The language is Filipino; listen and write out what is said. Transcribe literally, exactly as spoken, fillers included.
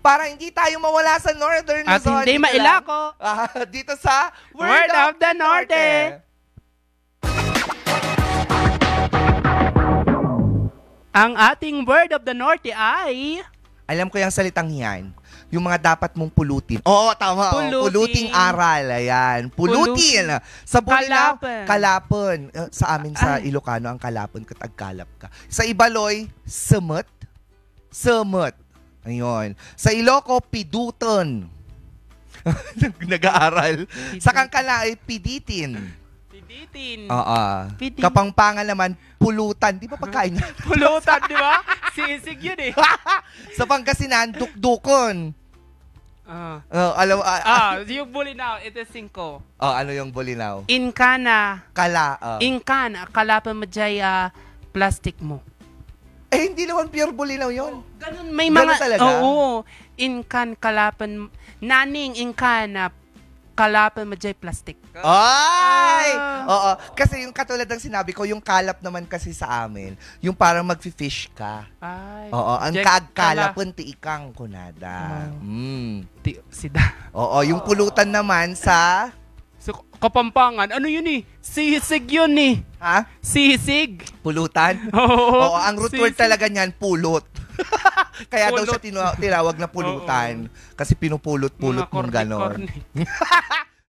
para hindi tayo mawala sa Northern At Luzon. hindi Dito mailako. lang, ah, dito sa Word, Word of, of the Norte. Ang ating Word of the Norte ay... Alam ko yung salitang yan. Yung mga dapat mong pulutin. Oo, tama. Pulutin. Oh, puluting aral. Ayan. Pulutin. Sa Bulinaw, Kalapan. kalapon. Uh, sa amin sa Ay. Ilocano, ang kalapon katagkalap ka. Sa Ibaloy, semut. Semut. Ayun. Sa Iloco, piduton. Nag-aaral. Sa Kangkala ay piditin. Piditin. Oo. Pidin. Kapampangan naman, pulutan. Di ba pagkain yan? Pulutan, di ba? Sisig yun eh. Sa Pangasinan, dukdukon. Ah, Uh, alam, ah, ah yung Bulinaw, ito cinco. oh, ano yung Bulinaw? Inkana. Kala. oh. Inkana. Kalapan mo dyan ah, plastic mo. eh, hindi naman pure Bulinaw yun. Ganun, may Ganun mga... talaga? Oo. Inkan, kalapan... Naning, inkana, kalapan mo dyan plastic. Ay! Ah. Oo. Kasi yung katulad ng sinabi ko, yung kalap naman kasi sa amin, yung parang mag-fish ka. Ay. Oo. Ang Jack, kagkalapon, tiikang kunada. Oh. Mm. Ti- Sida. Oo. Yung pulutan naman sa... So, Kapampangan, ano yun eh? Sisig yun eh. Ha? Sisig. Pulutan? Oo. Oo. Ang root word Sisig. talaga niyan, pulot. Kaya daw Pulot. siya tinu- tinawag na pulutan. Kasi pinupulot-pulot Mga mong ganon. korne-korne.